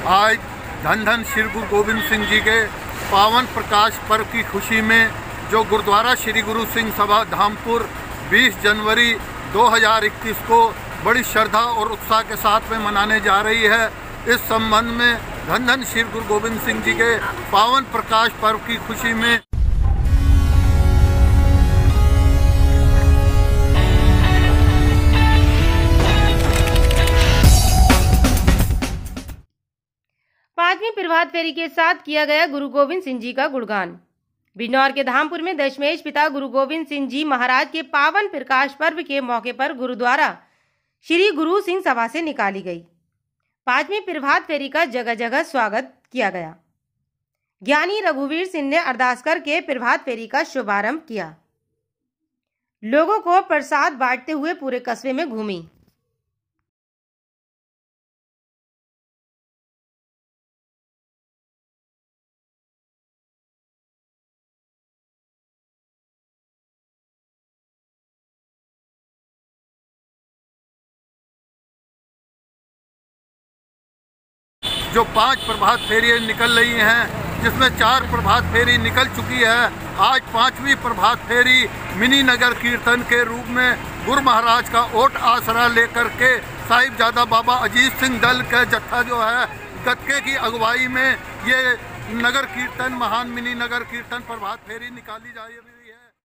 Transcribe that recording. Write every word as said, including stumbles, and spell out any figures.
आज धन धन श्री गुरु गोविंद सिंह जी के पावन प्रकाश पर्व की खुशी में जो गुरुद्वारा श्री गुरु सिंह सभा धामपुर बीस जनवरी दो हज़ार इक्कीस को बड़ी श्रद्धा और उत्साह के साथ में मनाने जा रही है। इस संबंध में धन धन श्री गुरु गोविंद सिंह जी के पावन प्रकाश पर्व की खुशी में पांचवी प्रभात फेरी के साथ किया गया गुरु गोविंद सिंह जी का गुणगान। बिजनौर के धामपुर में दशमेश पिता गुरु गोविंद सिंह जी महाराज के पावन प्रकाश पर्व के मौके पर गुरुद्वारा श्री गुरु सिंह सभा से निकाली गई पांचवी प्रभात फेरी का जगह जगह स्वागत किया गया। ज्ञानी रघुवीर सिंह ने अरदास करके प्रभात फेरी का शुभारंभ किया। लोगों को प्रसाद बांटते हुए पूरे कस्बे में घूमी। जो पांच प्रभात फेरी निकल रही हैं, जिसमें चार प्रभात फेरी निकल चुकी है। आज पांचवी प्रभात फेरी मिनी नगर कीर्तन के रूप में गुरु महाराज का ओट आसरा लेकर के साहिबजादा बाबा अजीत सिंह दल का जत्था जो है गतके की अगुवाई में ये नगर कीर्तन महान मिनी नगर कीर्तन प्रभात फेरी निकाली जा रही है।